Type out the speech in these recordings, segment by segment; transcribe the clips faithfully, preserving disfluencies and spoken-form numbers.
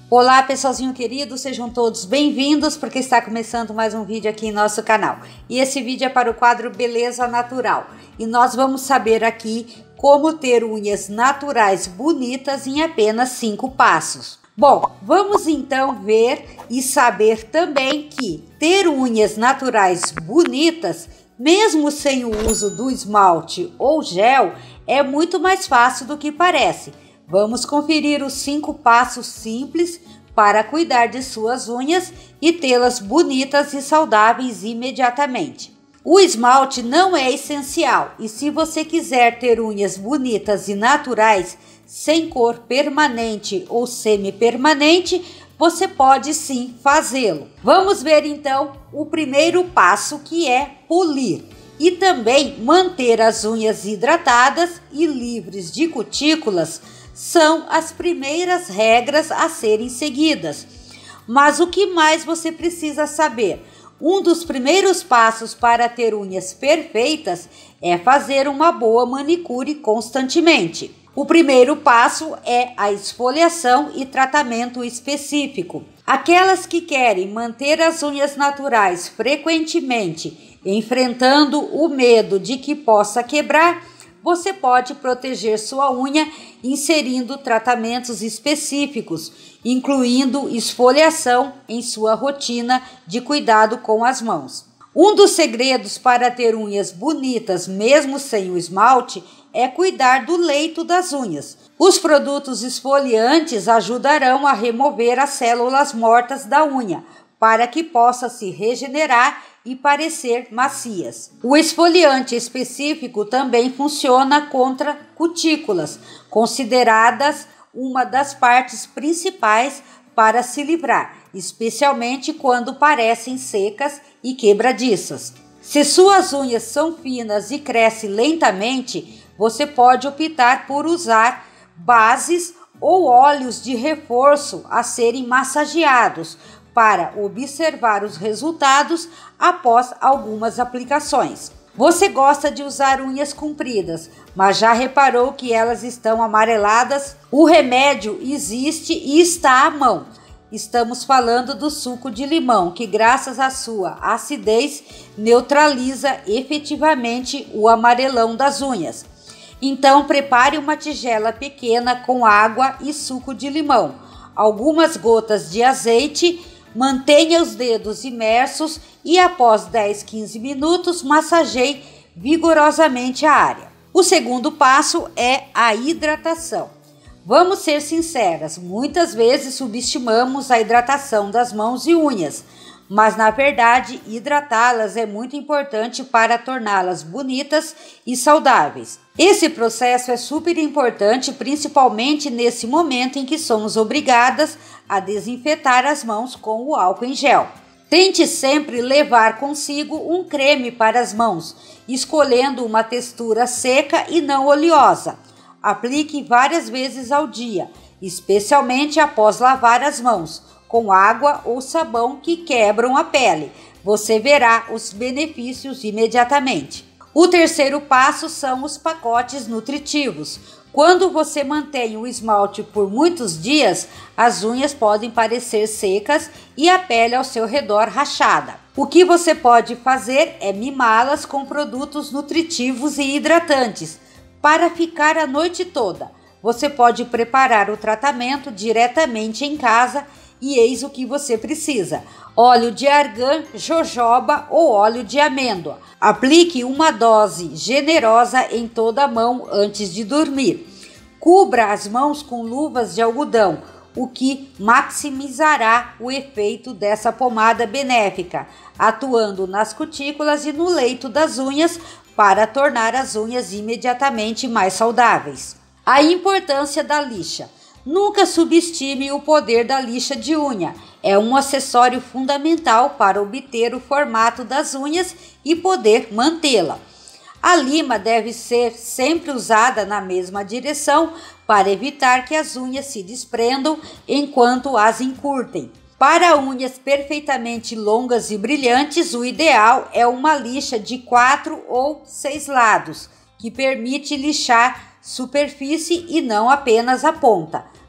Olá pessoalzinho querido, sejam todos bem-vindos porque está começando mais um vídeo aqui em nosso canal. E esse vídeo é para o quadro Beleza Natural. E nós vamos saber aqui como ter unhas naturais bonitas em apenas cinco passos. Bom, vamos então ver e saber também que ter unhas naturais bonitas, mesmo sem o uso do esmalte ou gel, é muito mais fácil do que parece. Vamos conferir os cinco passos simples para cuidar de suas unhas e tê-las bonitas e saudáveis imediatamente. O esmalte não é essencial e se você quiser ter unhas bonitas e naturais, sem cor permanente ou semi-permanente, você pode sim fazê-lo. Vamos ver então o primeiro passo, que é polir. E também manter as unhas hidratadas e livres de cutículas são as primeiras regras a serem seguidas. Mas o que mais você precisa saber? Um dos primeiros passos para ter unhas perfeitas é fazer uma boa manicure constantemente. O primeiro passo é a esfoliação e tratamento específico. Aquelas que querem manter as unhas naturais frequentemente, enfrentando o medo de que possa quebrar, você pode proteger sua unha inserindo tratamentos específicos, incluindo esfoliação em sua rotina de cuidado com as mãos. Um dos segredos para ter unhas bonitas mesmo sem o esmalte é cuidar do leito das unhas. Os produtos esfoliantes ajudarão a remover as células mortas da unha, para que possa se regenerar e parecer macias. O esfoliante específico também funciona contra cutículas, consideradas uma das partes principais para se livrar, especialmente quando parecem secas e quebradiças. Se suas unhas são finas e crescem lentamente, você pode optar por usar bases ou óleos de reforço a serem massageados, para observar os resultados após algumas aplicações. Você gosta de usar unhas compridas, mas já reparou que elas estão amareladas? O remédio existe e está à mão. Estamos falando do suco de limão, que graças à sua acidez neutraliza efetivamente o amarelão das unhas. Então prepare uma tigela pequena com água e suco de limão, algumas gotas de azeite. Mantenha os dedos imersos e após dez, quinze minutos massageie vigorosamente a área. O segundo passo é a hidratação. Vamos ser sinceras, muitas vezes subestimamos a hidratação das mãos e unhas, mas na verdade hidratá-las é muito importante para torná-las bonitas e saudáveis. Esse processo é super importante, principalmente nesse momento em que somos obrigadas a desinfetar as mãos com o álcool em gel. Tente sempre levar consigo um creme para as mãos, escolhendo uma textura seca e não oleosa. Aplique várias vezes ao dia, especialmente após lavar as mãos, com água ou sabão que quebram a pele. Você verá os benefícios imediatamente. O terceiro passo são os pacotes nutritivos. Quando você mantém o esmalte por muitos dias, as unhas podem parecer secas e a pele ao seu redor rachada. O que você pode fazer é mimá-las com produtos nutritivos e hidratantes para ficar a noite toda. Você pode preparar o tratamento diretamente em casa e eis o que você precisa: óleo de argan, jojoba ou óleo de amêndoa. Aplique uma dose generosa em toda a mão antes de dormir. Cubra as mãos com luvas de algodão, o que maximizará o efeito dessa pomada benéfica, atuando nas cutículas e no leito das unhas para tornar as unhas imediatamente mais saudáveis. A importância da lixa. Nunca subestime o poder da lixa de unha. É um acessório fundamental para obter o formato das unhas e poder mantê-la. A lima deve ser sempre usada na mesma direção para evitar que as unhas se desprendam enquanto as encurtem. Para unhas perfeitamente longas e brilhantes, o ideal é uma lixa de quatro ou seis lados, que permite lixar superfície e não apenas a ponta.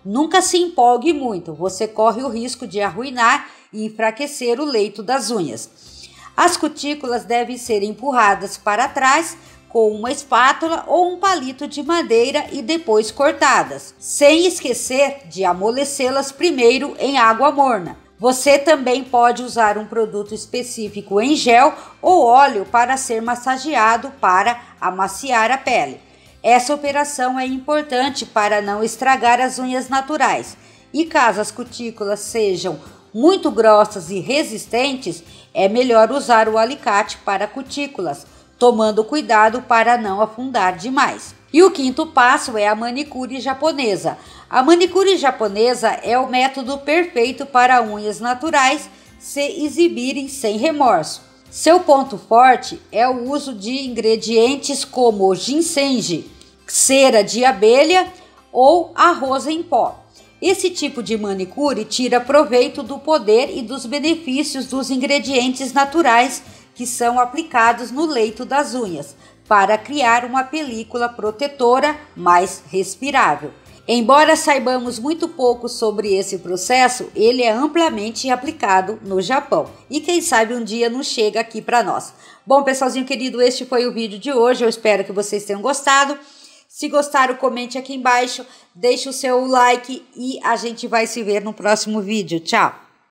nunca se empolgue muito, você corre o risco de arruinar e enfraquecer o leito das unhas. As cutículas devem ser empurradas para trás com uma espátula ou um palito de madeira e depois cortadas, sem esquecer de amolecê-las primeiro em água morna. Você também pode usar um produto específico em gel ou óleo para ser massageado para amaciar a pele. Essa operação é importante para não estragar as unhas naturais. E caso as cutículas sejam muito grossas e resistentes, é melhor usar o alicate para cutículas, tomando cuidado para não afundar demais. E o quinto passo é a manicure japonesa. A manicure japonesa é o método perfeito para unhas naturais se exibirem sem remorso. Seu ponto forte é o uso de ingredientes como ginseng, cera de abelha ou arroz em pó. Esse tipo de manicure tira proveito do poder e dos benefícios dos ingredientes naturais que são aplicados no leito das unhas, para criar uma película protetora mais respirável. Embora saibamos muito pouco sobre esse processo, ele é amplamente aplicado no Japão. E quem sabe um dia não chega aqui para nós. Bom, pessoalzinho querido, este foi o vídeo de hoje. Eu espero que vocês tenham gostado. Se gostaram, comente aqui embaixo, deixe o seu like e a gente vai se ver no próximo vídeo. Tchau!